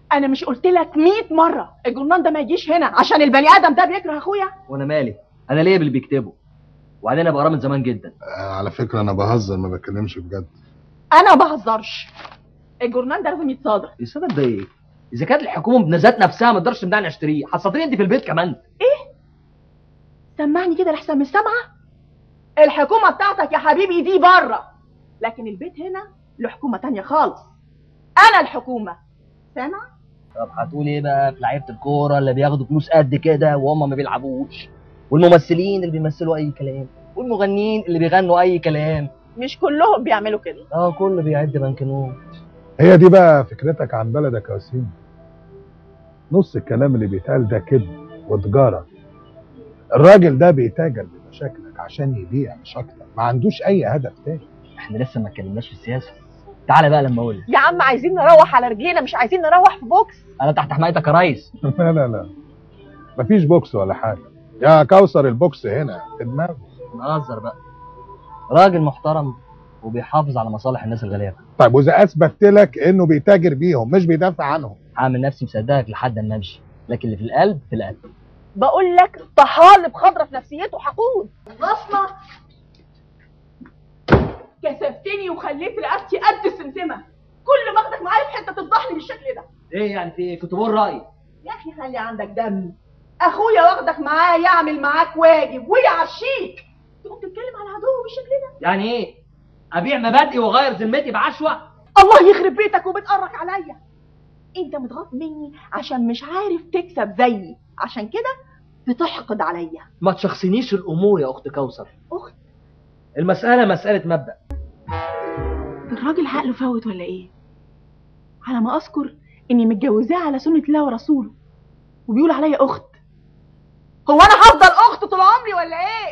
انا مش قلت لك 100 مره الجرنان ده ما يجيش هنا عشان البني ادم ده بيكره اخويا؟ وانا مالي؟ انا ليا باللي بيكتبه، وبعدين انا بقراه من زمان جدا. على فكره انا بهزر ما بتكلمش بجد. انا ما بهزرش، الجرنان ده لازم يتصادر. يتصادر ده ايه؟ اذا كانت الحكومه بذات نفسها ما تقدرش تمنعني اشتريه، حصلتني انت في البيت كمان. ايه؟ سمعني كده لحسن مش سامعه. الحكومه بتاعتك يا حبيبي دي بره، لكن البيت هنا له حكومه تانية خالص. انا الحكومه، سامع؟ طب هتقول ايه بقى في لعيبه الكوره اللي بياخدوا فلوس قد كده وهم ما بيلعبوش، والممثلين اللي بيمثلوا اي كلام، والمغنيين اللي بيغنوا اي كلام؟ مش كلهم بيعملوا كده. كله بيعد بنكنوت. هي دي بقى فكرتك عن بلدك يا وسيم. نص الكلام اللي بيتقال ده كذب وتجاره. الراجل ده بيتاجر بمشاكلك عشان يبيع مش اكتر، ما عندوش اي هدف تاني. احنا لسه ما اتكلمناش في السياسه. تعالى بقى لما اقول لك. يا عم عايزين نروح على رجلينا، مش عايزين نروح في بوكس. انا تحت حمايتك يا ريس. لا لا لا، مفيش بوكس ولا حاجه يا كوثر، البوكس هنا في دماغه. نهزر بقى. راجل محترم وبيحافظ على مصالح الناس الغلابه. طيب واذا اثبتت لك انه بيتاجر بيهم مش بيدافع عنهم؟ هعمل نفسي مصدقك لحد ما امشي، لكن اللي في القلب في القلب. بقول لك طحالب خضره في نفسيته حقود. خلصنا. كسفتني وخليت رقبتي قد السمسمه، كل ما اخدك معايا في حته تفضحني بالشكل ده. ايه يعني في ايه؟ كنت بقول رايي. يا اخي خلي عندك دم، اخويا واخدك معاه يعمل معاك واجب ويعشيك، تقوم تتكلم على عدوه بالشكل ده؟ يعني ايه؟ ابيع مبادئي واغير ذمتي بعشوه؟ الله يخرب بيتك وبتقرك عليا. انت متغاظ مني عشان مش عارف تكسب زيي، عشان كده بتحقد عليا. ما تشخصنيش الامور يا اخت كوثر. اخت؟ المساله مساله مبدأ. الراجل عقله فوت ولا ايه؟ على ما اذكر اني متجوزاه على سنة الله ورسوله، وبيقول عليا اخت. هو انا هفضل اخت طول عمري ولا ايه؟